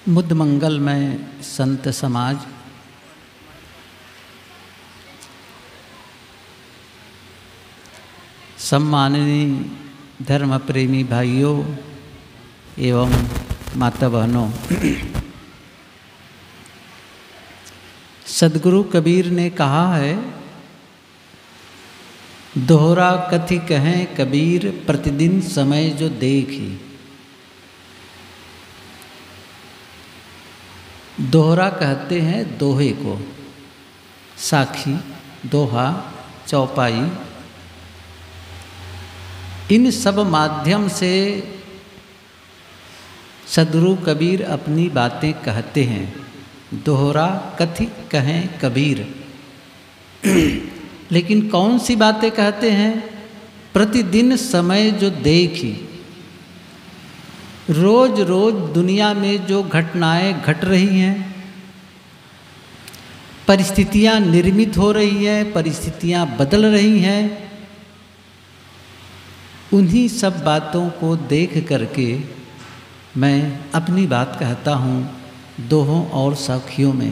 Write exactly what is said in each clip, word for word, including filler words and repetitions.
मुद्द मंगल में संत समाज सम्माननीय धर्म प्रेमी भाइयों एवं माता बहनों, सदगुरु कबीर ने कहा है, दोहरा कथि कहें कबीर प्रतिदिन समय जो देखी। दोहरा कहते हैं दोहे को, साखी, दोहा, चौपाई, इन सब माध्यम से सदगुरु कबीर अपनी बातें कहते हैं। दोहरा कथि कहें कबीर, लेकिन कौन सी बातें कहते हैं? प्रतिदिन समय जो देखी। रोज रोज दुनिया में जो घटनाएं घट रही हैं, परिस्थितियां निर्मित हो रही हैं, परिस्थितियां बदल रही हैं, उन्हीं सब बातों को देख करके मैं अपनी बात कहता हूँ दोहों और साखियों में।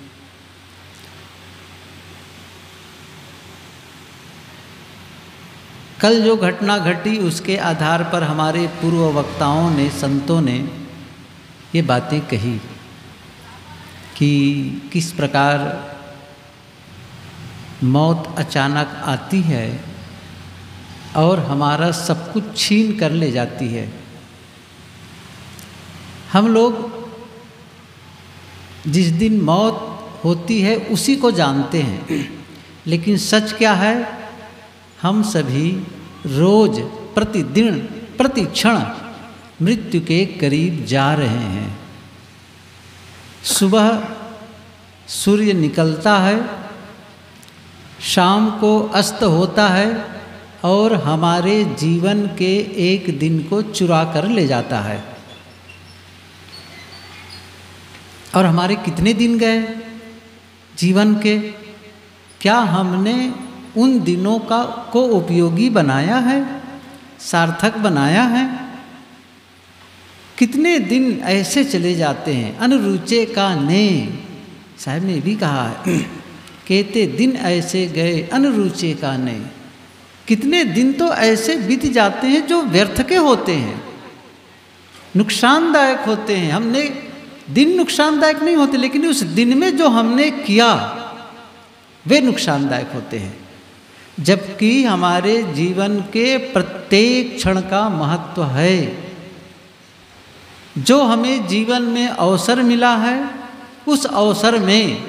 कल जो घटना घटी उसके आधार पर हमारे पूर्व वक्ताओं ने, संतों ने ये बातें कही कि किस प्रकार मौत अचानक आती है और हमारा सब कुछ छीन कर ले जाती है। हम लोग जिस दिन मौत होती है उसी को जानते हैं, लेकिन सच क्या है? हम सभी रोज, प्रतिदिन, प्रति क्षण मृत्यु के करीब जा रहे हैं। सुबह सूर्य निकलता है, शाम को अस्त होता है और हमारे जीवन के एक दिन को चुरा कर ले जाता है। और हमारे कितने दिन गए जीवन के? क्या हमने उन दिनों का को उपयोगी बनाया है, सार्थक बनाया है? कितने दिन ऐसे चले जाते हैं, अनुरुचे का ने। साहब ने भी कहा है, कहते दिन ऐसे गए अनुरुचे का ने। कितने दिन तो ऐसे बीत जाते हैं जो व्यर्थ के होते हैं, नुकसानदायक होते हैं। हमने दिन नुकसानदायक नहीं होते, लेकिन उस दिन में जो हमने किया वे नुकसानदायक होते हैं। जबकि हमारे जीवन के प्रत्येक क्षण का महत्व है। जो हमें जीवन में अवसर मिला है, उस अवसर में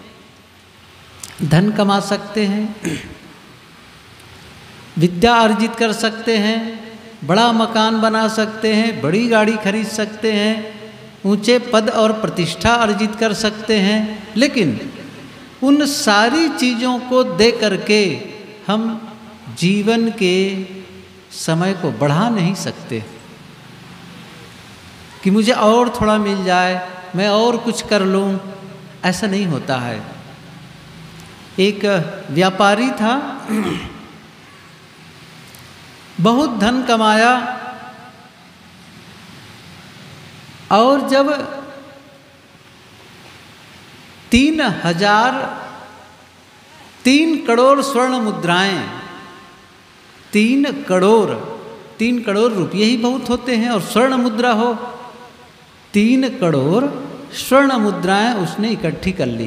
धन कमा सकते हैं, विद्या अर्जित कर सकते हैं, बड़ा मकान बना सकते हैं, बड़ी गाड़ी खरीद सकते हैं, ऊंचे पद और प्रतिष्ठा अर्जित कर सकते हैं। लेकिन उन सारी चीज़ों को दे करके हम जीवन के समय को बढ़ा नहीं सकते कि मुझे और थोड़ा मिल जाए, मैं और कुछ कर लूँ। ऐसा नहीं होता है। एक व्यापारी था, बहुत धन कमाया और जब तीन हजार तीन करोड़ स्वर्ण मुद्राएं, तीन करोड़ तीन करोड़ रुपये ही बहुत होते हैं, और स्वर्ण मुद्रा हो, तीन करोड़ स्वर्ण मुद्राएं उसने इकट्ठी कर ली।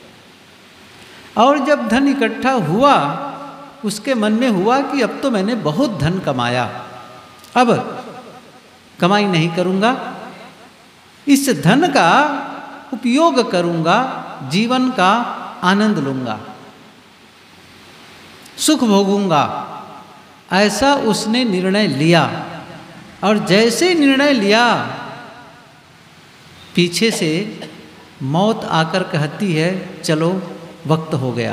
और जब धन इकट्ठा हुआ, उसके मन में हुआ कि अब तो मैंने बहुत धन कमाया, अब कमाई नहीं करूँगा, इस धन का उपयोग करूँगा, जीवन का आनंद लूँगा, सुख भोगूंगा। ऐसा उसने निर्णय लिया। और जैसे निर्णय लिया, पीछे से मौत आकर कहती है, चलो वक्त हो गया।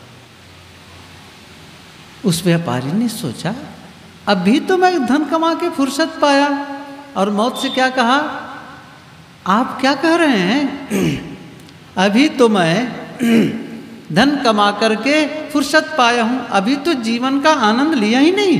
उस व्यापारी ने सोचा, अभी तो मैं धन कमा के फुर्सत पाया, और मौत से क्या कहा, आप क्या कह रहे हैं? अभी तो मैं धन कमा करके फुर्सत पाया हूँ, अभी तो जीवन का आनंद लिया ही नहीं।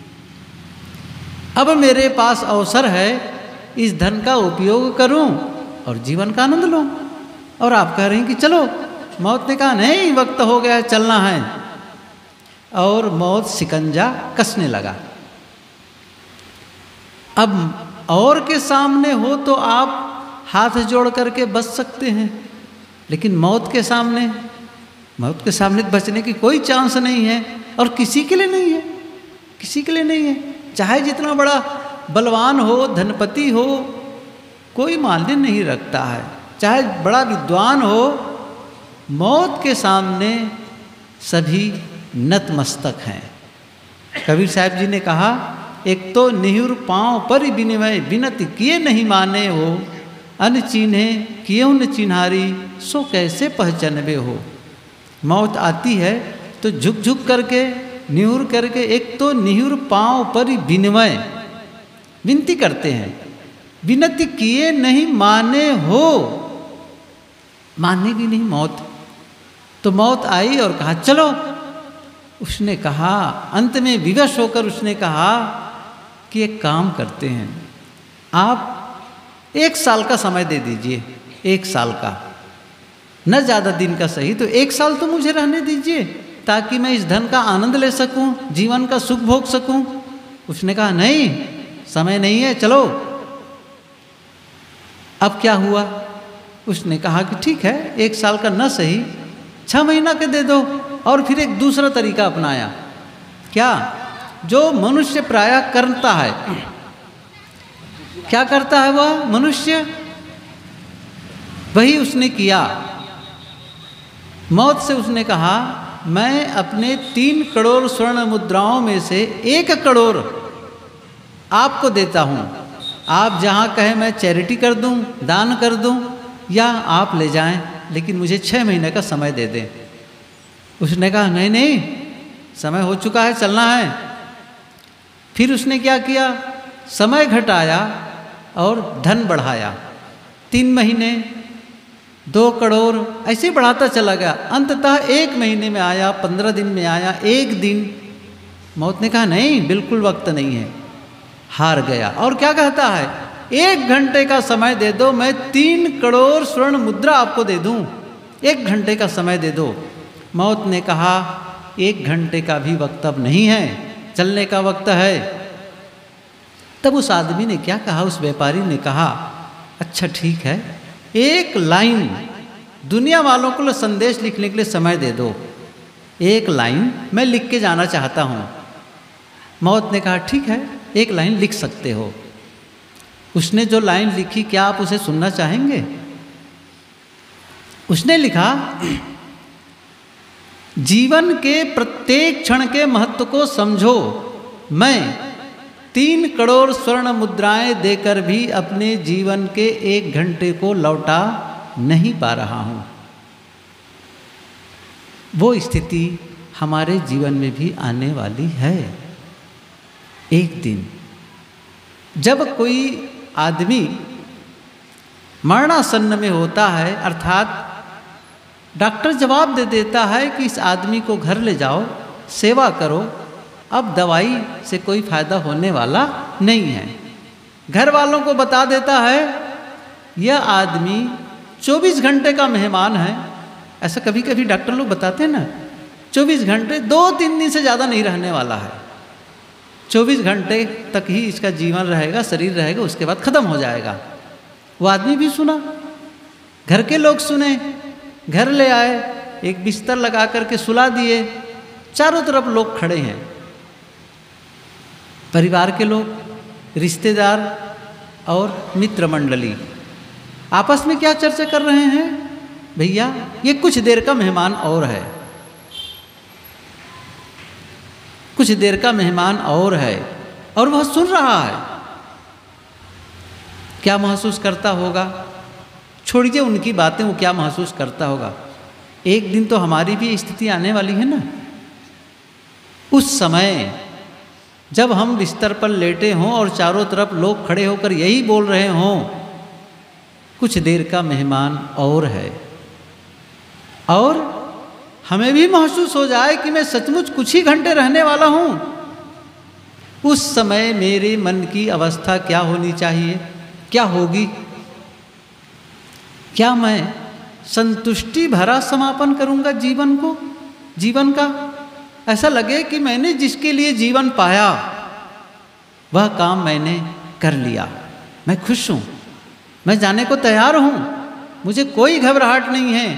अब मेरे पास अवसर है, इस धन का उपयोग करूं और जीवन का आनंद लो। और आप कह रहे हैं कि चलो। मौत ने कहा नहीं, वक्त हो गया, चलना है। और मौत शिकंजा कसने लगा। अब और के सामने हो तो आप हाथ जोड़ करके बच सकते हैं, लेकिन मौत के सामने मौत के सामने बचने की कोई चांस नहीं है, और किसी के लिए नहीं है, किसी के लिए नहीं है। चाहे जितना बड़ा बलवान हो, धनपति हो, कोई मान्य नहीं रखता है। चाहे बड़ा विद्वान हो, मौत के सामने सभी नतमस्तक हैं। कबीर साहब जी ने कहा, एक तो निहुर पाँव पर विनिमय, विनती किए नहीं माने हो, अन चिन्हे किए न चिन्हारी, सो कैसे पहचानबे हो। मौत आती है तो झुक झुक करके, निहुर करके, एक तो निहुर पाँव पर विनिमय, विनती करते हैं, विनती किए नहीं माने हो, मानेगी नहीं मौत। तो मौत आई और कहा चलो। उसने कहा, अंत में विवश होकर उसने कहा कि एक काम करते हैं, आप एक साल का समय दे दीजिए, एक साल का, न ज़्यादा दिन का सही, तो एक साल तो मुझे रहने दीजिए, ताकि मैं इस धन का आनंद ले सकूं, जीवन का सुख भोग सकूं। उसने कहा नहीं, समय नहीं है, चलो। अब क्या हुआ? उसने कहा कि ठीक है, एक साल का न सही, छः महीना के दे दो। और फिर एक दूसरा तरीका अपनाया। क्या? जो मनुष्य प्रायः करता है। क्या करता है वह मनुष्य? वही उसने किया। मौत से उसने कहा, मैं अपने तीन करोड़ स्वर्ण मुद्राओं में से एक करोड़ आपको देता हूँ। आप जहाँ कहें मैं चैरिटी कर दूँ, दान कर दूँ, या आप ले जाएं, लेकिन मुझे छः महीने का समय दे दें। उसने कहा नहीं नहीं, समय हो चुका है, चलना है। फिर उसने क्या किया? समय घटाया और धन बढ़ाया। तीन महीने, दो करोड़, ऐसे बढ़ाता चला गया। अंततः एक महीने में आया, पंद्रह दिन में आया, एक दिन। मौत ने कहा नहीं, बिल्कुल वक्त नहीं है, हार गया। और क्या कहता है? एक घंटे का समय दे दो, मैं तीन करोड़ स्वर्ण मुद्रा आपको दे दूं, एक घंटे का समय दे दो। मौत ने कहा एक घंटे का भी वक्त अब नहीं है, चलने का वक्त है। तब उस आदमी ने क्या कहा? उस व्यापारी ने कहा, अच्छा ठीक है, एक लाइन दुनिया वालों को संदेश लिखने के लिए समय दे दो, एक लाइन मैं लिख के जाना चाहता हूँ। मौत ने कहा ठीक है, एक लाइन लिख सकते हो। उसने जो लाइन लिखी, क्या आप उसे सुनना चाहेंगे? उसने लिखा, जीवन के प्रत्येक क्षण के महत्व को समझो, मैं तीन करोड़ स्वर्ण मुद्राएं देकर भी अपने जीवन के एक घंटे को लौटा नहीं पा रहा हूं। वो स्थिति हमारे जीवन में भी आने वाली है एक दिन, जब कोई आदमी मरणासन्न में होता है, अर्थात डॉक्टर जवाब दे देता है कि इस आदमी को घर ले जाओ, सेवा करो, अब दवाई से कोई फायदा होने वाला नहीं है। घर वालों को बता देता है यह आदमी चौबीस घंटे का मेहमान है। ऐसा कभी कभी डॉक्टर लोग बताते हैं ना, चौबीस घंटे, दो तीन दिन से ज़्यादा नहीं रहने वाला है, चौबीस घंटे तक ही इसका जीवन रहेगा, शरीर रहेगा, उसके बाद खत्म हो जाएगा। वो आदमी भी सुना, घर के लोग सुने, घर ले आए, एक बिस्तर लगा करके सुला दिए। चारों तरफ लोग खड़े हैं, परिवार के लोग, रिश्तेदार और मित्र मंडली। आपस में क्या चर्चा कर रहे हैं? भैया ये कुछ देर का मेहमान और है, कुछ देर का मेहमान और है, और वह सुन रहा है। क्या महसूस करता होगा? छोड़िए उनकी बातें, वो क्या महसूस करता होगा। एक दिन तो हमारी भी स्थिति आने वाली है ना। उस समय जब हम बिस्तर पर लेटे हों और चारों तरफ लोग खड़े होकर यही बोल रहे हों, कुछ देर का मेहमान और है, और हमें भी महसूस हो जाए कि मैं सचमुच कुछ ही घंटे रहने वाला हूँ, उस समय मेरे मन की अवस्था क्या होनी चाहिए, क्या होगी? क्या मैं संतुष्टि भरा समापन करूंगा जीवन को, जीवन का? ऐसा लगे कि मैंने जिसके लिए जीवन पाया वह काम मैंने कर लिया, मैं खुश हूं, मैं जाने को तैयार हूं, मुझे कोई घबराहट नहीं है,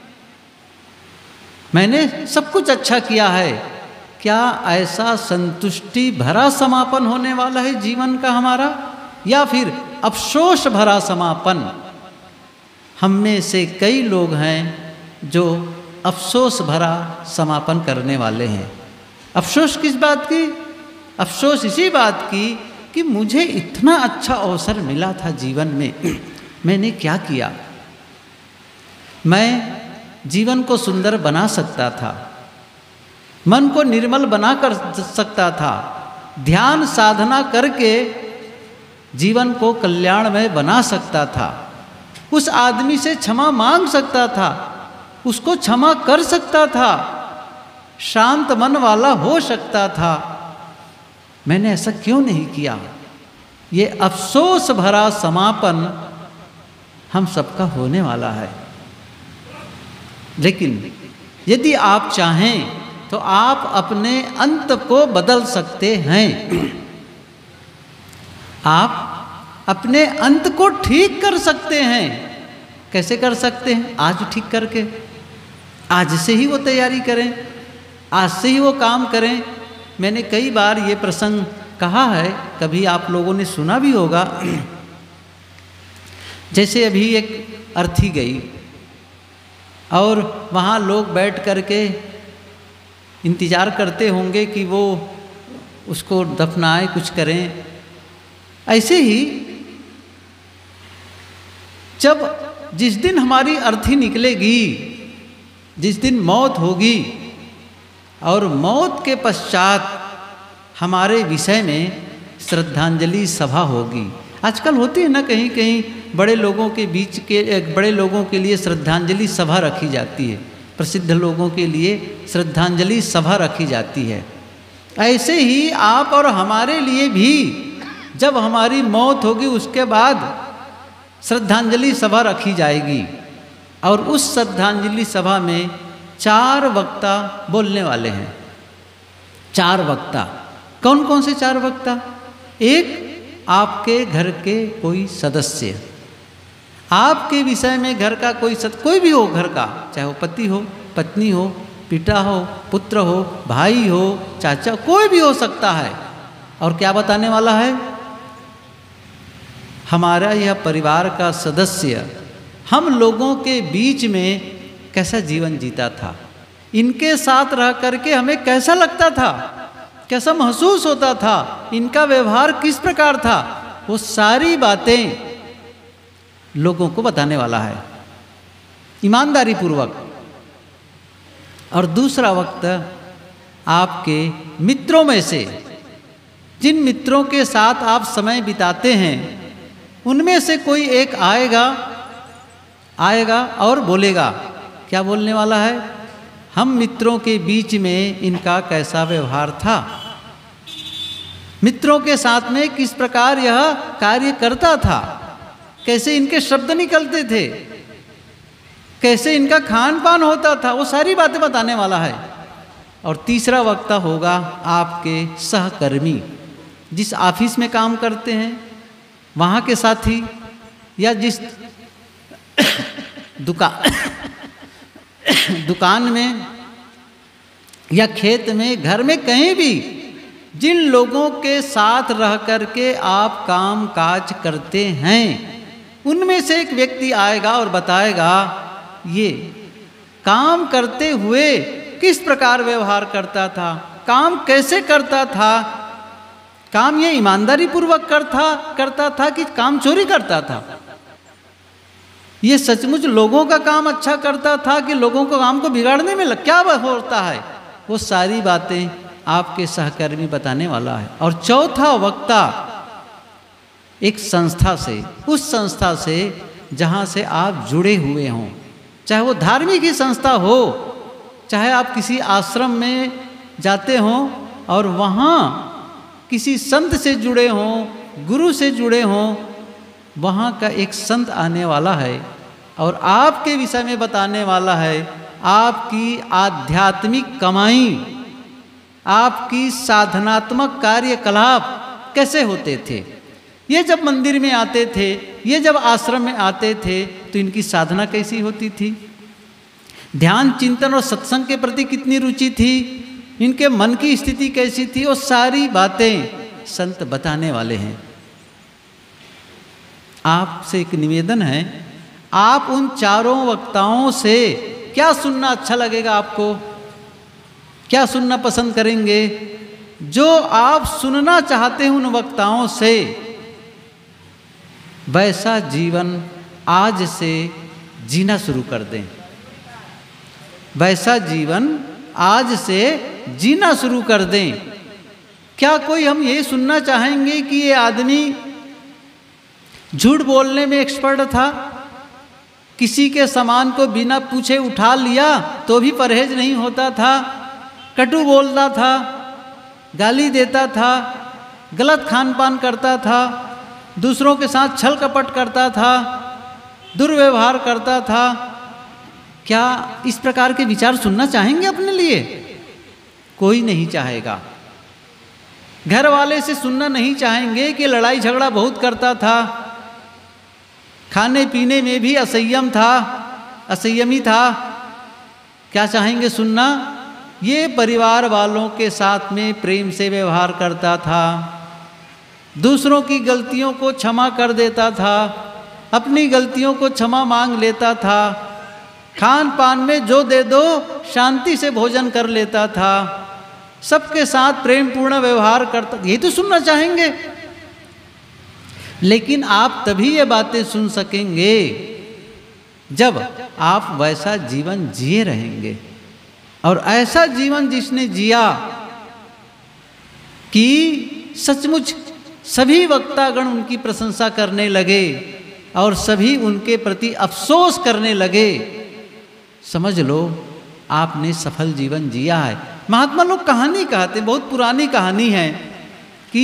मैंने सब कुछ अच्छा किया है। क्या ऐसा संतुष्टि भरा समापन होने वाला है जीवन का हमारा, या फिर अफसोस भरा समापन? हम में से कई लोग हैं जो अफसोस भरा समापन करने वाले हैं। अफसोस किस बात की? अफसोस इसी बात की कि मुझे इतना अच्छा अवसर मिला था जीवन में, मैंने क्या किया? मैं जीवन को सुंदर बना सकता था, मन को निर्मल बना कर सकता था, ध्यान साधना करके जीवन को कल्याणमय बना सकता था, उस आदमी से क्षमा मांग सकता था, उसको क्षमा कर सकता था, शांत मन वाला हो सकता था। मैंने ऐसा क्यों नहीं किया? ये अफसोस भरा समापन हम सबका होने वाला है। लेकिन यदि आप चाहें तो आप अपने अंत को बदल सकते हैं। आप अपने अंत को ठीक कर सकते हैं। कैसे कर सकते हैं? आज ठीक करके, आज से ही वो तैयारी करें, आज से ही वो काम करें। मैंने कई बार ये प्रसंग कहा है, कभी आप लोगों ने सुना भी होगा। जैसे अभी एक अर्थी गई और वहाँ लोग बैठ करके इंतज़ार करते होंगे कि वो उसको दफनाए, कुछ करें। ऐसे ही जब जिस दिन हमारी अर्थी निकलेगी, जिस दिन मौत होगी और मौत के पश्चात हमारे विषय में श्रद्धांजलि सभा होगी। आजकल होती है ना, कहीं कहीं बड़े लोगों के बीच के बड़े लोगों के लिए श्रद्धांजलि सभा रखी जाती है, प्रसिद्ध लोगों के लिए श्रद्धांजलि सभा रखी जाती है। ऐसे ही आप और हमारे लिए भी जब हमारी मौत होगी उसके बाद श्रद्धांजलि सभा रखी जाएगी और उस श्रद्धांजलि सभा में चार वक्ता बोलने वाले हैं। चार वक्ता कौन कौन से चार वक्ता? एक, आपके घर के कोई सदस्य, आपके विषय में घर का कोई सद, कोई भी हो घर का, चाहे वो पति हो, पत्नी हो, पिता हो, पुत्र हो, भाई हो, चाचा, कोई भी हो सकता है। और क्या बताने वाला है? हमारा यह परिवार का सदस्य हम लोगों के बीच में कैसा जीवन जीता था, इनके साथ रह करके हमें कैसा लगता था, कैसा महसूस होता था, इनका व्यवहार किस प्रकार था, वो सारी बातें लोगों को बताने वाला है ईमानदारी पूर्वक। और दूसरा वक्त आपके मित्रों में से, जिन मित्रों के साथ आप समय बिताते हैं, उनमें से कोई एक आएगा आएगा और बोलेगा। क्या बोलने वाला है? हम मित्रों के बीच में इनका कैसा व्यवहार था, मित्रों के साथ में किस प्रकार यह कार्य करता था, कैसे इनके शब्द निकलते थे, कैसे इनका खान पान होता था, वो सारी बातें बताने वाला है। और तीसरा वक्ता होगा आपके सहकर्मी, जिस ऑफिस में काम करते हैं वहाँ के साथी, या जिस दुकान दुकान में या खेत में, घर में, कहीं भी जिन लोगों के साथ रह करके आप काम काज करते हैं, उनमें से एक व्यक्ति आएगा और बताएगा ये काम करते हुए किस प्रकार व्यवहार करता था, काम कैसे करता था, काम ये ईमानदारी पूर्वक करता करता था कि काम चोरी करता था, ये सचमुच लोगों का काम अच्छा करता था कि लोगों को काम को बिगाड़ने में लग, क्या होता है, वो सारी बातें आपके सहकर्मी बताने वाला है। और चौथा वक्ता एक संस्था से, उस संस्था से जहाँ से आप जुड़े हुए हों, चाहे वो धार्मिक ही संस्था हो, चाहे आप किसी आश्रम में जाते हों और वहाँ किसी संत से जुड़े हों, गुरु से जुड़े हों, वहाँ का एक संत आने वाला है और आपके विषय में बताने वाला है आपकी आध्यात्मिक कमाई, आपकी साधनात्मक कार्यकलाप कैसे होते थे। ये जब मंदिर में आते थे, ये जब आश्रम में आते थे, तो इनकी साधना कैसी होती थी, ध्यान चिंतन और सत्संग के प्रति कितनी रुचि थी, इनके मन की स्थिति कैसी थी, वो सारी बातें संत बताने वाले हैं। आपसे एक निवेदन है, आप उन चारों वक्ताओं से क्या सुनना अच्छा लगेगा, आपको क्या सुनना पसंद करेंगे। जो आप सुनना चाहते हैं उन वक्ताओं से, वैसा जीवन आज से जीना शुरू कर दें, वैसा जीवन आज से जीना शुरू कर दें। क्या कोई हम ये सुनना चाहेंगे कि ये आदमी झूठ बोलने में एक्सपर्ट था, किसी के सामान को बिना पूछे उठा लिया तो भी परहेज नहीं होता था, कटु बोलता था, गाली देता था, गलत खान पान करता था, दूसरों के साथ छल कपट करता था, दुर्व्यवहार करता था। क्या इस प्रकार के विचार सुनना चाहेंगे अपने लिए? कोई नहीं चाहेगा। घर वाले से सुनना नहीं चाहेंगे कि लड़ाई झगड़ा बहुत करता था, खाने पीने में भी असंयम था, असंयमी था। क्या चाहेंगे सुनना? ये परिवार वालों के साथ में प्रेम से व्यवहार करता था, दूसरों की गलतियों को क्षमा कर देता था, अपनी गलतियों को क्षमा मांग लेता था, खान पान में जो दे दो शांति से भोजन कर लेता था, सबके साथ प्रेम पूर्ण व्यवहार करता। ये तो सुनना चाहेंगे। लेकिन आप तभी ये बातें सुन सकेंगे जब आप वैसा जीवन जिए रहेंगे। और ऐसा जीवन जिसने जिया कि सचमुच सभी वक्तागण उनकी प्रशंसा करने लगे और सभी उनके प्रति अफसोस करने लगे, समझ लो आपने सफल जीवन जिया है। महात्मा लोग कहानी कहते, बहुत पुरानी कहानी है कि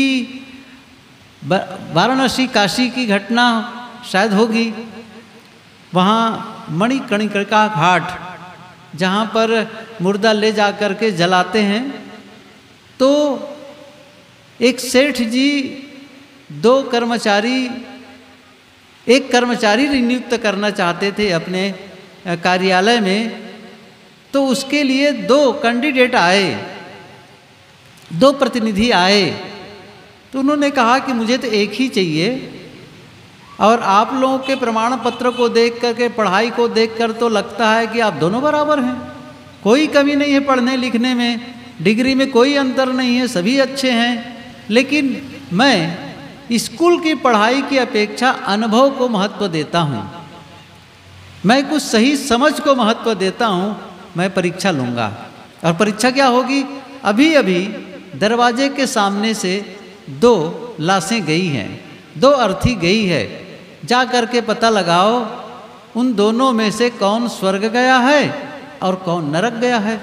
वाराणसी काशी की घटना शायद होगी। वहाँ मणिकर्णिका घाट जहाँ पर मुर्दा ले जा कर के जलाते हैं, तो एक सेठ जी दो कर्मचारी एक कर्मचारी नियुक्त करना चाहते थे अपने कार्यालय में। तो उसके लिए दो कैंडिडेट आए, दो प्रतिनिधि आए। तो उन्होंने कहा कि मुझे तो एक ही चाहिए, और आप लोगों के प्रमाण पत्र को देख कर के, पढ़ाई को देख कर तो लगता है कि आप दोनों बराबर हैं, कोई कमी नहीं है पढ़ने लिखने में, डिग्री में कोई अंतर नहीं है, सभी अच्छे हैं। लेकिन मैं स्कूल की पढ़ाई की अपेक्षा अनुभव को महत्व देता हूँ, मैं कुछ सही समझ को महत्व देता हूँ, मैं परीक्षा लूँगा। और परीक्षा क्या होगी? अभी अभी दरवाजे के सामने से दो लाशें गई हैं, दो अर्थी गई है, जा कर के पता लगाओ उन दोनों में से कौन स्वर्ग गया है और कौन नरक गया है।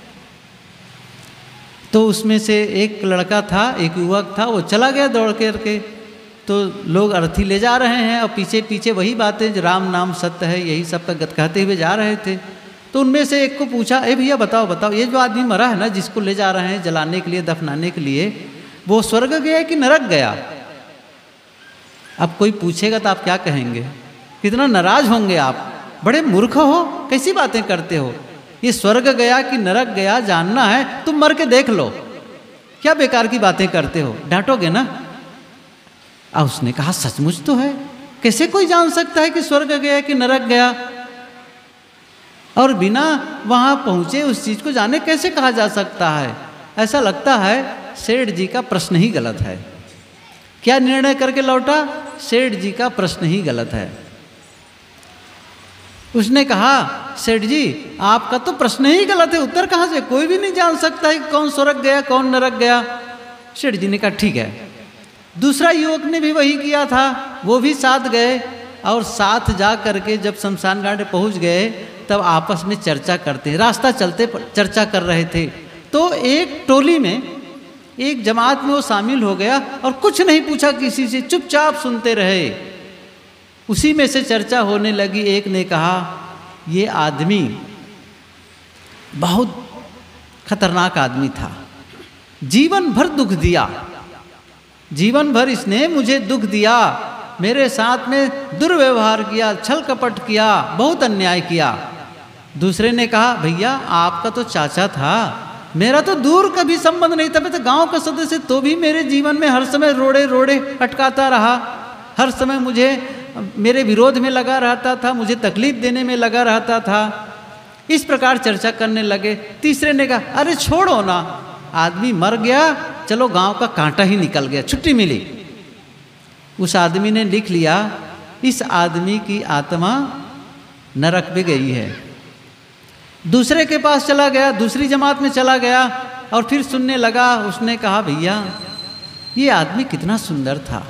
तो उसमें से एक लड़का था, एक युवक था, वो चला गया दौड़ कर के। तो लोग अर्थी ले जा रहे हैं और पीछे पीछे वही बातें, राम नाम सत्य है, यही सब का गत कहते हुए जा रहे थे। तो उनमें से एक को पूछा, ए भैया बताओ बताओ, ये जो आदमी मरा है ना, जिसको ले जा रहे हैं जलाने के लिए, दफनाने के लिए, वो स्वर्ग गया कि नरक गया? अब कोई पूछेगा तो आप क्या कहेंगे? कितना नाराज होंगे आप, बड़े मूर्ख हो, कैसी बातें करते हो, ये स्वर्ग गया कि नरक गया जानना है, तुम मर के देख लो, क्या बेकार की बातें करते हो, डांटोगे ना? अब उसने कहा सचमुच तो है, कैसे कोई जान सकता है कि स्वर्ग गया कि नरक गया? और बिना वहां पहुंचे उस चीज को जाने कैसे कहा जा सकता है? ऐसा लगता है सेठ जी का प्रश्न ही गलत है। क्या निर्णय करके लौटा? सेठ जी का प्रश्न ही गलत है। उसने कहा सेठ जी आपका तो प्रश्न ही गलत है, उत्तर कहाँ से? कोई भी नहीं जान सकता है कौन स्वर्ग गया कौन नरक गया। सेठ जी ने कहा ठीक है। दूसरा युवक ने भी वही किया था, वो भी साथ गए और साथ जा करके जब शमशान घाट पहुँच गए तब आपस में चर्चा करते, रास्ता चलते चर्चा कर रहे थे। तो एक टोली में, एक जमात में वो शामिल हो गया और कुछ नहीं पूछा किसी से, चुपचाप सुनते रहे। उसी में से चर्चा होने लगी। एक ने कहा ये आदमी बहुत खतरनाक आदमी था, जीवन भर दुख दिया, जीवन भर इसने मुझे दुख दिया, मेरे साथ में दुर्व्यवहार किया, छल कपट किया, बहुत अन्याय किया। दूसरे ने कहा भैया आपका तो चाचा था, मेरा तो दूर कभी संबंध नहीं था, मैं तो गांव का सदस्य, तो भी मेरे जीवन में हर समय रोड़े रोड़े अटकाता रहा, हर समय मुझे मेरे विरोध में लगा रहता था, मुझे तकलीफ देने में लगा रहता था। इस प्रकार चर्चा करने लगे। तीसरे ने कहा अरे छोड़ो ना, आदमी मर गया, चलो गांव का कांटा ही निकल गया, छुट्टी मिली। उस आदमी ने लिख लिया इस आदमी की आत्मा नरक में गई है। दूसरे के पास चला गया, दूसरी जमात में चला गया और फिर सुनने लगा। उसने कहा भैया ये आदमी कितना सुंदर था,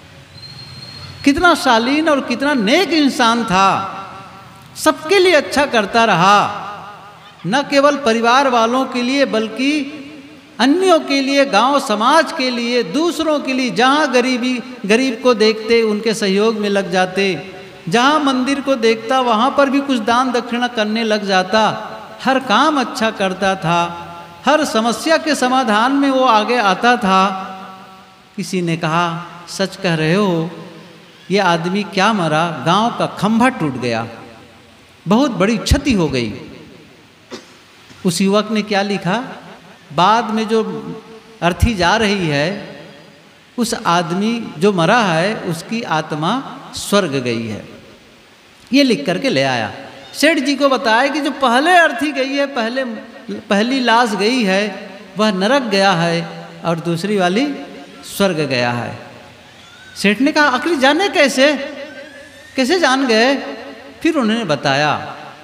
कितना शालीन और कितना नेक इंसान था, सबके लिए अच्छा करता रहा, न केवल परिवार वालों के लिए बल्कि अन्यों के लिए, गांव समाज के लिए, दूसरों के लिए, जहाँ गरीबी गरीब को देखते उनके सहयोग में लग जाते, जहाँ मंदिर को देखता वहाँ पर भी कुछ दान दक्षिणा करने लग जाता, हर काम अच्छा करता था, हर समस्या के समाधान में वो आगे आता था। किसी ने कहा सच कह रहे हो, ये आदमी क्या मरा, गांव का खंभा टूट गया, बहुत बड़ी क्षति हो गई। उस युवक ने क्या लिखा, बाद में जो अर्थी जा रही है, उस आदमी जो मरा है उसकी आत्मा स्वर्ग गई है, ये लिख करके ले आया। सेठ जी को बताया कि जो पहले अर्थी गई है, पहले पहली लाश गई है, वह नरक गया है और दूसरी वाली स्वर्ग गया है। सेठ ने कहा आखिर जाने कैसे, कैसे जान गए? फिर उन्होंने बताया,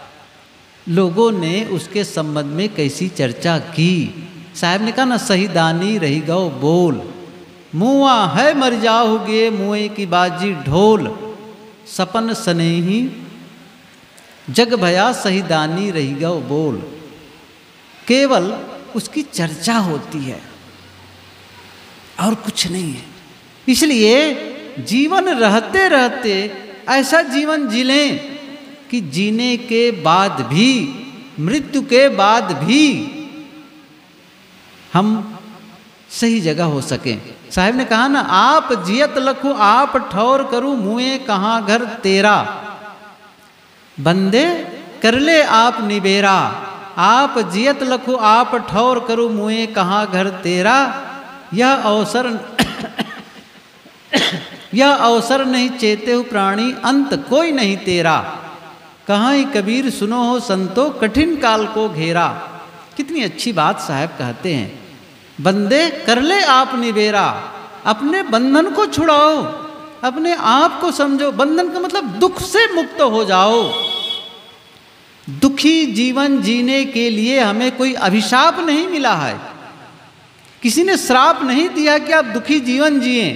लोगों ने उसके संबंध में कैसी चर्चा की। साहब ने कहा ना, सही दानी रही गौ बोल, मुआ है मर जाओगे मुए की बाजी ढोल, सपन सनेही जग भया सही दानी रही गौ बोल। केवल उसकी चर्चा होती है और कुछ नहीं है। इसलिए जीवन रहते रहते ऐसा जीवन जी लें कि जीने के बाद भी, मृत्यु के बाद भी हम सही जगह हो सकें। साहब ने कहा ना, आप जियत लखो आप ठौर करूं मुए कहाँ घर तेरा, बंदे कर ले आप निबेरा, आप जियत लखो आप ठौर करूं मुए कहाँ घर तेरा, यह अवसर यह अवसर नहीं चेते हो प्राणी अंत कोई नहीं तेरा, कहाँ ही कबीर सुनो हो संतो कठिन काल को घेरा। कितनी अच्छी बात साहब कहते हैं, बंदे कर ले आप निबेरा, अपने बंधन को छुड़ाओ, अपने आप को समझो। बंधन का मतलब दुख से मुक्त हो जाओ। दुखी जीवन जीने के लिए हमें कोई अभिशाप नहीं मिला है, किसी ने श्राप नहीं दिया कि आप दुखी जीवन जिए।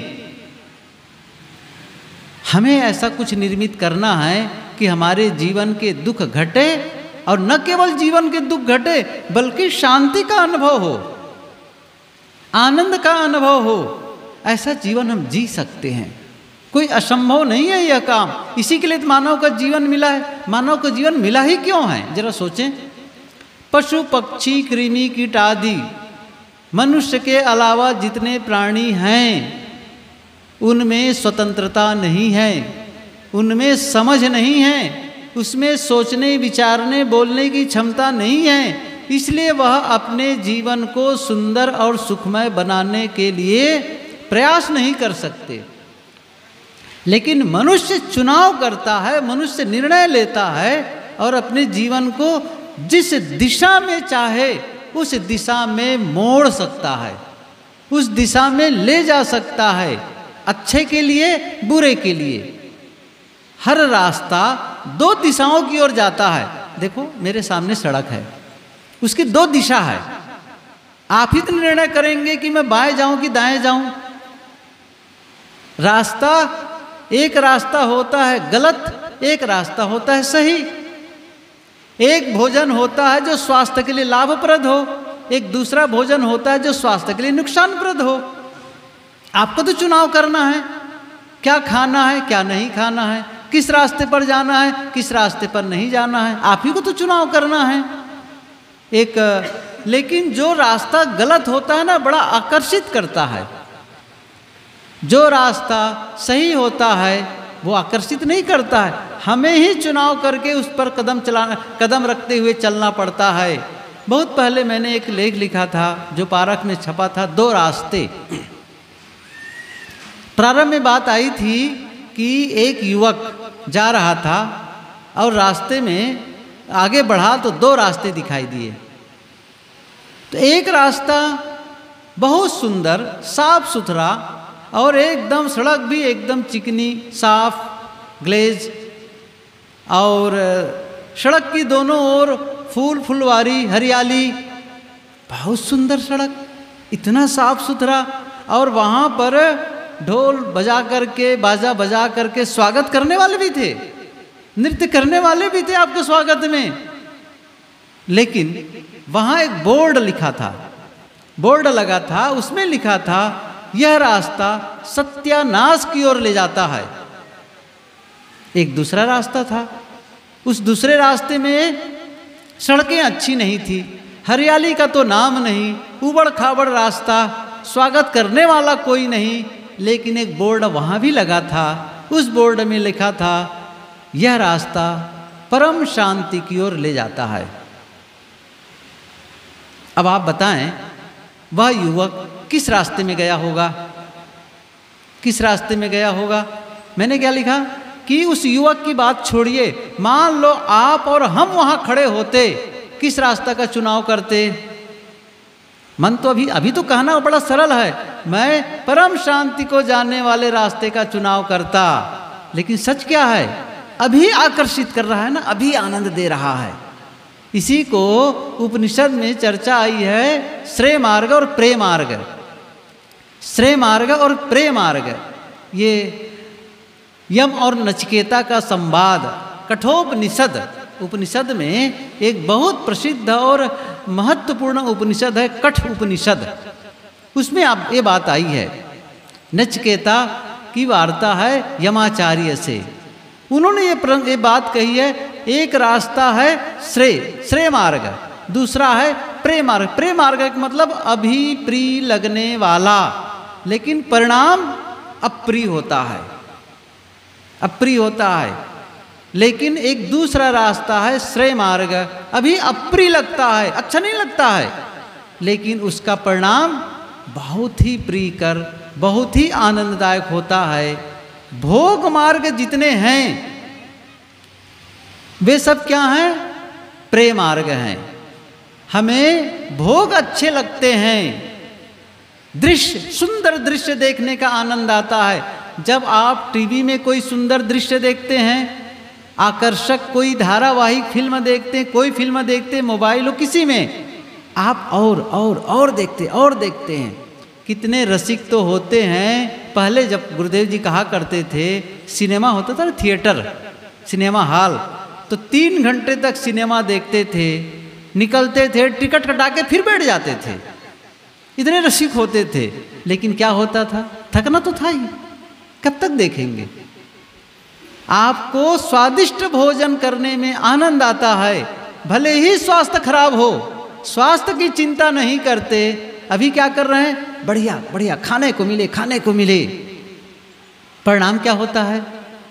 हमें ऐसा कुछ निर्मित करना है कि हमारे जीवन के दुख घटे, और न केवल जीवन के दुख घटे बल्कि शांति का अनुभव हो, आनंद का अनुभव हो। ऐसा जीवन हम जी सकते हैं, कोई असंभव नहीं है यह काम। इसी के लिए तो मानव का जीवन मिला है। मानव का जीवन मिला ही क्यों है, जरा सोचें। पशु पक्षी कृमि कीट आदि मनुष्य के अलावा जितने प्राणी हैं उनमें स्वतंत्रता नहीं है, उनमें समझ नहीं है, उसमें सोचने विचारने बोलने की क्षमता नहीं है। इसलिए वह अपने जीवन को सुंदर और सुखमय बनाने के लिए प्रयास नहीं कर सकते। लेकिन मनुष्य चुनाव करता है, मनुष्य निर्णय लेता है और अपने जीवन को जिस दिशा में चाहे उस दिशा में मोड़ सकता है, उस दिशा में ले जा सकता है, अच्छे के लिए बुरे के लिए। हर रास्ता दो दिशाओं की ओर जाता है। देखो मेरे सामने सड़क है, उसकी दो दिशा है। आप ही तो निर्णय करेंगे कि मैं बाएं जाऊं कि दाएं जाऊं। रास्ता एक रास्ता होता है गलत, एक रास्ता होता है सही। एक भोजन होता है जो स्वास्थ्य के लिए लाभप्रद हो, एक दूसरा भोजन होता है जो स्वास्थ्य के लिए नुकसानप्रद हो। आपको तो चुनाव करना है, क्या खाना है क्या नहीं खाना है, किस रास्ते पर जाना है, किस रास्ते पर नहीं जाना है, आप ही को तो चुनाव करना है। एक लेकिन जो रास्ता गलत होता है ना, बड़ा आकर्षित करता है। जो रास्ता सही होता है वो आकर्षित नहीं करता है, हमें ही चुनाव करके उस पर कदम चलाना, कदम रखते हुए चलना पड़ता है। बहुत पहले मैंने एक लेख लिखा था जो पारख में छपा था, दो रास्ते। प्रारंभ में बात आई थी कि एक युवक जा रहा था और रास्ते में आगे बढ़ा तो दो रास्ते दिखाई दिए। तो एक रास्ता बहुत सुंदर साफ सुथरा और एकदम सड़क भी एकदम चिकनी साफ ग्लेज, और सड़क की दोनों ओर फूल फुलवारी हरियाली, बहुत सुंदर सड़क, इतना साफ सुथरा। और वहाँ पर ढोल बजा करके बाजा बजा करके स्वागत करने वाले भी थे, नृत्य करने वाले भी थे आपके स्वागत में। लेकिन वहाँ एक बोर्ड लिखा था, बोर्ड लगा था, उसमें लिखा था यह रास्ता सत्यानाश की ओर ले जाता है। एक दूसरा रास्ता था, उस दूसरे रास्ते में सड़कें अच्छी नहीं थी, हरियाली का तो नाम नहीं, उबड़ खाबड़ रास्ता, स्वागत करने वाला कोई नहीं। लेकिन एक बोर्ड वहाँ भी लगा था, उस बोर्ड में लिखा था यह रास्ता परम शांति की ओर ले जाता है। अब आप बताएं वह युवक किस रास्ते में गया होगा, किस रास्ते में गया होगा? मैंने क्या लिखा कि उस युवक की बात छोड़िए, मान लो आप और हम वहां खड़े होते, किस रास्ता का चुनाव करते? मन तो अभी अभी तो कहना बड़ा सरल है, मैं परम शांति को जाने वाले रास्ते का चुनाव करता। लेकिन सच क्या है? अभी आकर्षित कर रहा है ना, अभी आनंद दे रहा है। इसी को उपनिषद में चर्चा आई है, श्रेय मार्ग और प्रेय मार्ग। श्रेय मार्ग और प्रेय मार्ग, ये यम और नचिकेता का संवाद कठोपनिषद उपनिषद में एक बहुत प्रसिद्ध और महत्वपूर्ण उपनिषद है, कठ उपनिषद। उसमें आप ये बात आई है, नचिकेता की वार्ता है यमाचार्य से। उन्होंने ये ये बात कही है, एक रास्ता है श्रेय श्रेय मार्ग, दूसरा है प्रेय मार्ग। प्रेय मार्ग का मतलब अभी प्रिय लगने वाला, लेकिन परिणाम अप्रिय होता है, अप्रिय होता है। लेकिन एक दूसरा रास्ता है श्रेय मार्ग, अभी अप्रिय लगता है, अच्छा नहीं लगता है, लेकिन उसका परिणाम बहुत ही प्रियकर, बहुत ही आनंददायक होता है। भोग मार्ग जितने हैं वे सब क्या हैं? प्रेय मार्ग हैं। हमें भोग अच्छे लगते हैं, दृश्य, सुंदर दृश्य देखने का आनंद आता है। जब आप टीवी में कोई सुंदर दृश्य देखते हैं, आकर्षक कोई धारावाहिक फिल्म देखते हैं, कोई फिल्म देखते हैं, मोबाइल हो किसी में, आप और और और देखते और देखते हैं। कितने रसिक तो होते हैं। पहले जब गुरुदेव जी कहा करते थे, सिनेमा होता था ना, थिएटर, सिनेमा हॉल, तो तीन घंटे तक सिनेमा देखते थे, निकलते थे, टिकट कटा के फिर बैठ जाते थे, इतने रसिक होते थे। लेकिन क्या होता था? थकना तो था ही, कब तक देखेंगे? आपको स्वादिष्ट भोजन करने में आनंद आता है, भले ही स्वास्थ्य खराब हो, स्वास्थ्य की चिंता नहीं करते। अभी क्या कर रहे हैं? बढ़िया बढ़िया खाने को मिले, खाने को मिले। परिणाम क्या होता है?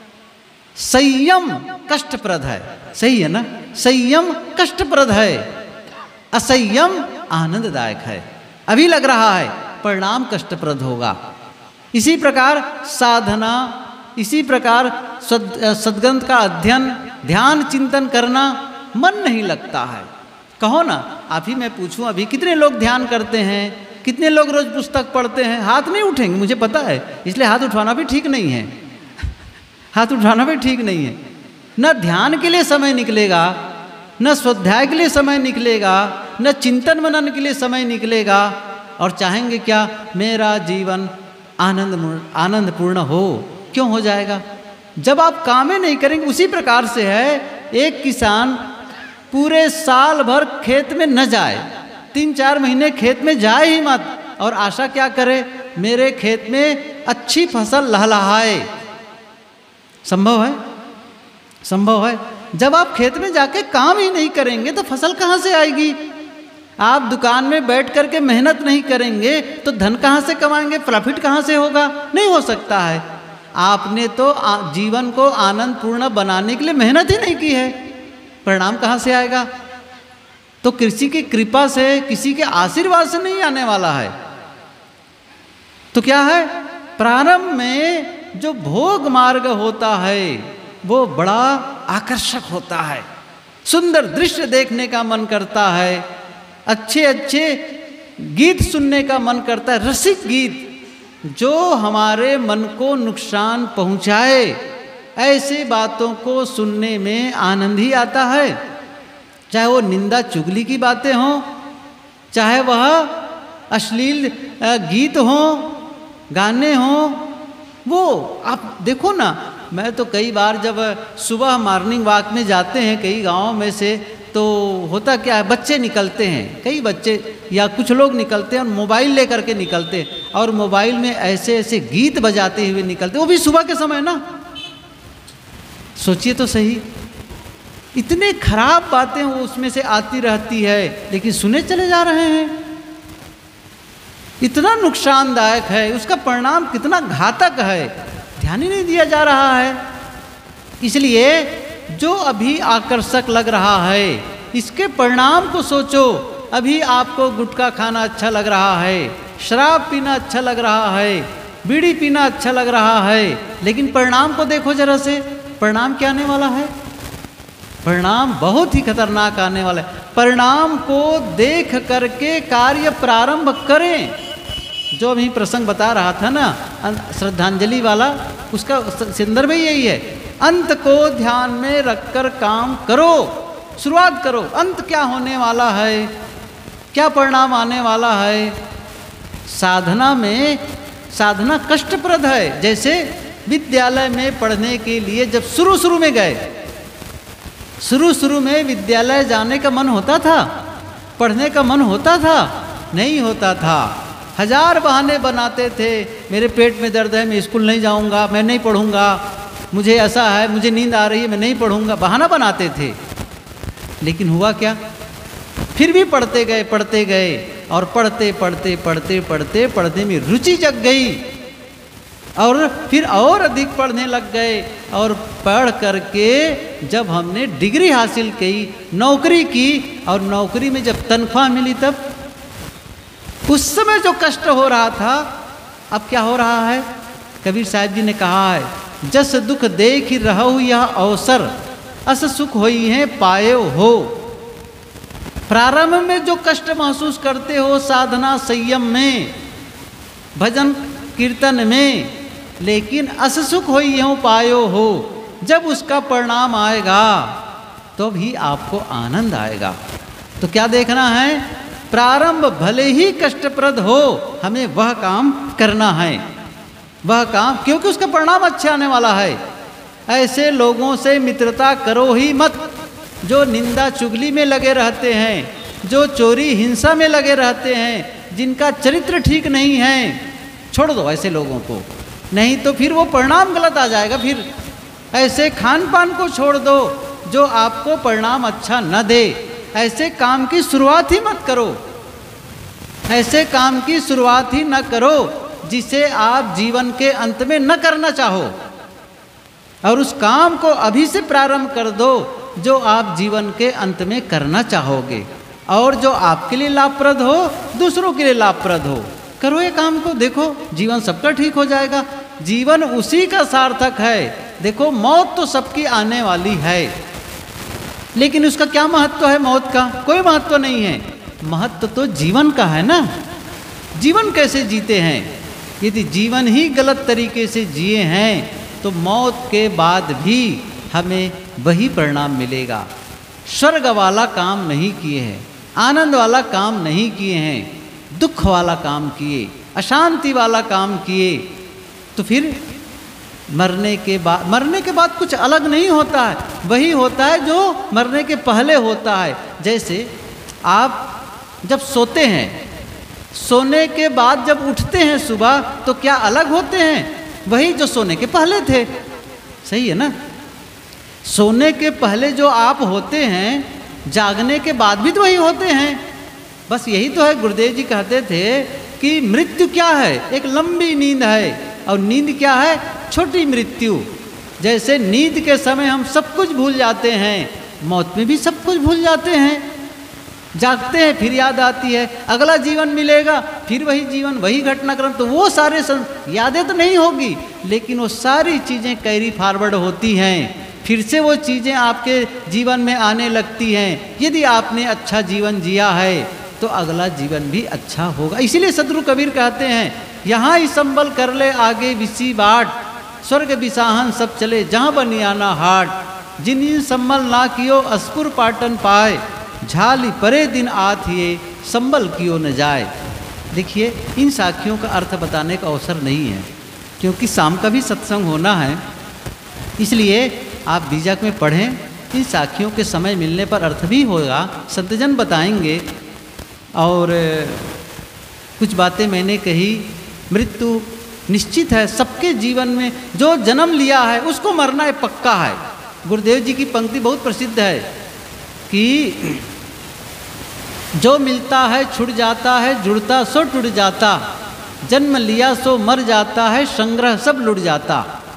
संयम कष्टप्रद है, सही है ना? संयम कष्टप्रद है, असंयम आनंददायक है। अभी लग रहा है, परिणाम कष्टप्रद होगा। इसी प्रकार साधना, इसी प्रकार सद्ग्रंथ का अध्ययन, ध्यान चिंतन करना, मन नहीं लगता है। कहो ना, आप ही मैं पूछूं, अभी कितने लोग ध्यान करते हैं, कितने लोग रोज पुस्तक पढ़ते हैं? हाथ नहीं उठेंगे, मुझे पता है, इसलिए हाथ उठाना भी ठीक नहीं है, हाथ उठाना भी ठीक नहीं है। न ध्यान के लिए समय निकलेगा, न स्वाध्याय के लिए समय निकलेगा, न चिंतन मनन के लिए समय निकलेगा। और चाहेंगे क्या? मेरा जीवन आनंद आनंदपूर्ण हो। क्यों हो जाएगा? जब आप कामें नहीं करेंगे। उसी प्रकार से है, एक किसान पूरे साल भर खेत में न जाए, तीन चार महीने खेत में जाए ही मत, और आशा क्या करे? मेरे खेत में अच्छी फसल लहलहाए। संभव है? संभव है? जब आप खेत में जाके काम ही नहीं करेंगे तो फसल कहाँ से आएगी? आप दुकान में बैठ करके मेहनत नहीं करेंगे तो धन कहाँ से कमाएंगे, प्रॉफिट कहाँ से होगा? नहीं हो सकता है। आपने तो जीवन को आनंद पूर्ण बनाने के लिए मेहनत ही नहीं की है, परिणाम कहाँ से आएगा? तो किसी की कृपा से, किसी के आशीर्वाद से नहीं आने वाला है। तो क्या है, प्रारंभ में जो भोग मार्ग होता है वो बड़ा आकर्षक होता है, सुंदर दृश्य देखने का मन करता है, अच्छे अच्छे गीत सुनने का मन करता है, रसिक गीत जो हमारे मन को नुकसान पहुंचाए, ऐसे बातों को सुनने में आनंद ही आता है। चाहे वो निंदा चुगली की बातें हों, चाहे वह अश्लील गीत हों, गाने हों, वो आप देखो ना। मैं तो कई बार जब सुबह मॉर्निंग वॉक में जाते हैं कई गांवों में से, तो होता क्या है, बच्चे निकलते हैं, कई बच्चे या कुछ लोग निकलते हैं और मोबाइल लेकर के निकलते हैं और मोबाइल में ऐसे ऐसे गीत बजाते हुए निकलते, वो भी सुबह के समय ना। सोचिए तो सही, इतने खराब बातें वो उसमें से आती रहती है, लेकिन सुने चले जा रहे हैं। इतना नुकसानदायक है, उसका परिणाम कितना घातक है, ध्यान ही नहीं दिया जा रहा है। इसलिए जो अभी आकर्षक लग रहा है इसके परिणाम को सोचो। अभी आपको गुटखा खाना अच्छा लग रहा है, शराब पीना अच्छा लग रहा है, बीड़ी पीना अच्छा लग रहा है, लेकिन परिणाम को देखो जरा से, परिणाम क्या आने वाला है? परिणाम बहुत ही खतरनाक आने वाला है। परिणाम को देख करके कार्य प्रारंभ करें। जो अभी प्रसंग बता रहा था ना श्रद्धांजलि वाला, उसका संदर्भ ही यही है। अंत को ध्यान में रखकर काम करो, शुरुआत करो। अंत क्या होने वाला है, क्या परिणाम आने वाला है? साधना में, साधना कष्टप्रद है। जैसे विद्यालय में पढ़ने के लिए जब शुरू शुरू में गए, शुरू शुरू में विद्यालय जाने का मन होता था, पढ़ने का मन होता था? नहीं होता था। हजार बहाने बनाते थे, मेरे पेट में दर्द है, मैं स्कूल नहीं जाऊंगा, मैं नहीं पढ़ूंगा, मुझे ऐसा है, मुझे नींद आ रही है, मैं नहीं पढ़ूंगा, बहाना बनाते थे। लेकिन हुआ क्या? फिर भी पढ़ते गए, पढ़ते गए और पढ़ते पढ़ते पढ़ते पढ़ते पढ़ने में रुचि जग गई और फिर और अधिक पढ़ने लग गए। और पढ़ करके जब हमने डिग्री हासिल की, नौकरी की, और नौकरी में जब तनख्वाह मिली, तब उस समय जो कष्ट हो रहा था, अब क्या हो रहा है? कबीर साहब जी ने कहा है, जस दुख देख रहु यह अवसर, अस सुख होई है पायो हो। प्रारंभ में जो कष्ट महसूस करते हो साधना संयम में, भजन कीर्तन में, लेकिन अस सुख होई यूं पायो हो, जब उसका परिणाम आएगा तो भी आपको आनंद आएगा। तो क्या देखना है? प्रारंभ भले ही कष्टप्रद हो, हमें वह काम करना है, वह काम, क्योंकि उसका परिणाम अच्छा आने वाला है। ऐसे लोगों से मित्रता करो ही मत जो निंदा चुगली में लगे रहते हैं, जो चोरी हिंसा में लगे रहते हैं, जिनका चरित्र ठीक नहीं है। छोड़ दो ऐसे लोगों को, नहीं तो फिर वो परिणाम गलत आ जाएगा। फिर ऐसे खान पान को छोड़ दो जो आपको परिणाम अच्छा न दे। ऐसे काम की शुरुआत ही मत करो, ऐसे काम की शुरुआत ही न करो जिसे आप जीवन के अंत में न करना चाहो, और उस काम को अभी से प्रारंभ कर दो जो आप जीवन के अंत में करना चाहोगे, और जो आपके लिए लाभप्रद हो, दूसरों के लिए लाभप्रद हो। करो ये काम को, देखो जीवन सबका ठीक हो जाएगा। जीवन उसी का सार्थक है। देखो मौत तो सबकी आने वाली है, लेकिन उसका क्या महत्व है? मौत का कोई महत्व नहीं है। महत्व तो जीवन का है ना। जीवन कैसे जीते हैं? यदि जीवन ही गलत तरीके से जिए हैं तो मौत के बाद भी हमें वही परिणाम मिलेगा। स्वर्ग वाला काम नहीं किए हैं, आनंद वाला काम नहीं किए हैं, दुख वाला काम किए, अशांति वाला काम किए, तो फिर मरने के बाद, मरने के बाद कुछ अलग नहीं होता है, वही होता है जो मरने के पहले होता है। जैसे आप जब सोते हैं, सोने के बाद जब उठते हैं सुबह, तो क्या अलग होते हैं? वही जो सोने के पहले थे। सही है ना? सोने के पहले जो आप होते हैं, जागने के बाद भी तो वही होते हैं। बस यही तो है। गुरुदेव जी कहते थे कि मृत्यु क्या है? एक लंबी नींद है, और नींद क्या है? छोटी मृत्यु। जैसे नींद के समय हम सब कुछ भूल जाते हैं, मौत में भी सब कुछ भूल जाते हैं। जागते हैं, फिर याद आती है, अगला जीवन मिलेगा, फिर वही जीवन, वही घटनाक्रम, तो वो सारे सं... यादें तो नहीं होगी, लेकिन वो सारी चीज़ें कैरी फॉरवर्ड होती हैं, फिर से वो चीज़ें आपके जीवन में आने लगती हैं। यदि आपने अच्छा जीवन जिया है तो अगला जीवन भी अच्छा होगा। इसीलिए सदगुरु कबीर कहते हैं, यहाँ ही संबल कर ले आगे विसी बाट, स्वर्ग बिसाहन सब चले जहाँ बनियाना हाट, जिन संबल ना कियो अस्पुर पाटन पाए, झाली परे दिन आत ये संबल कियो न जाए। देखिए, इन साखियों का अर्थ बताने का अवसर नहीं है, क्योंकि शाम का भी सत्संग होना है, इसलिए आप बीजक में पढ़ें। इन साखियों के समय मिलने पर अर्थ भी होगा, संतजन बताएंगे। और कुछ बातें मैंने कही, मृत्यु निश्चित है सबके जीवन में। जो जन्म लिया है उसको मरना है, पक्का है। गुरुदेव जी की पंक्ति बहुत प्रसिद्ध है कि जो मिलता है छुट जाता है, जुड़ता सो टूट जाता, जन्म लिया सो मर जाता है, संग्रह सब लुट जाता।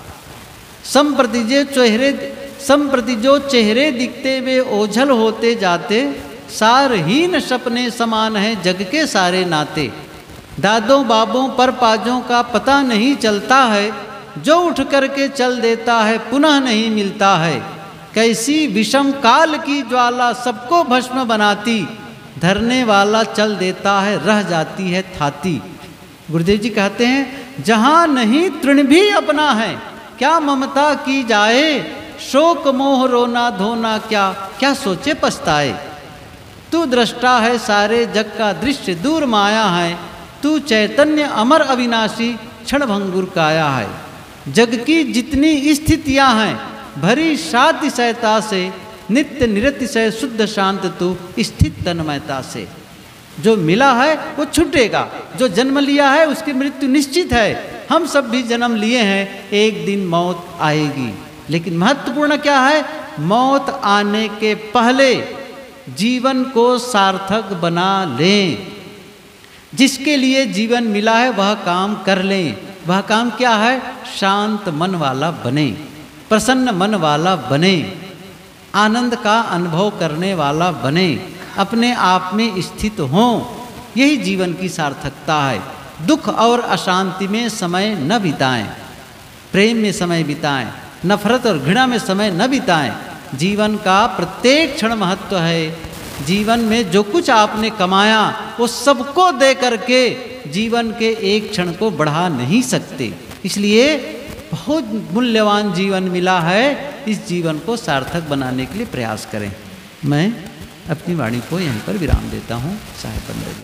संप्रति जो चेहरे संप्रति जो चेहरे दिखते वे ओझल होते जाते, सारहीन सपने समान है जग के सारे नाते। दादों बाबों पर पाजों का पता नहीं चलता है, जो उठ करके चल देता है पुनः नहीं मिलता है। कैसी विषम काल की ज्वाला सबको भस्म बनाती, धरने वाला चल देता है रह जाती है थाती। गुरुदेव जी कहते हैं, जहाँ नहीं तृण भी अपना है, क्या ममता की जाए, शोक मोह रोना धोना क्या क्या सोचे पछताए। तू दृष्टा है सारे जग का दृश्य दूर माया है, तू चैतन्य अमर अविनाशी क्षण भंगुर काया है। जग की जितनी स्थितियां हैं भरी सातिशयता से, नित्य निरतिशय शुद्ध शांत तू स्थित तन्मयता से। जो मिला है वो छूटेगा, जो जन्म लिया है उसकी मृत्यु निश्चित है। हम सब भी जन्म लिए हैं, एक दिन मौत आएगी। लेकिन महत्वपूर्ण क्या है? मौत आने के पहले जीवन को सार्थक बना लें। जिसके लिए जीवन मिला है वह काम कर लें। वह काम क्या है? शांत मन वाला बने, प्रसन्न मन वाला बने, आनंद का अनुभव करने वाला बने, अपने आप में स्थित हों। यही जीवन की सार्थकता है। दुख और अशांति में समय न बिताएं, प्रेम में समय बिताएं, नफरत और घृणा में समय न बिताएं। जीवन का प्रत्येक क्षण महत्व है। जीवन में जो कुछ आपने कमाया वो सबको दे करके जीवन के एक क्षण को बढ़ा नहीं सकते। इसलिए बहुत मूल्यवान जीवन मिला है, इस जीवन को सार्थक बनाने के लिए प्रयास करें। मैं अपनी वाणी को यहीं पर विराम देता हूँ। साहेब पंद्रह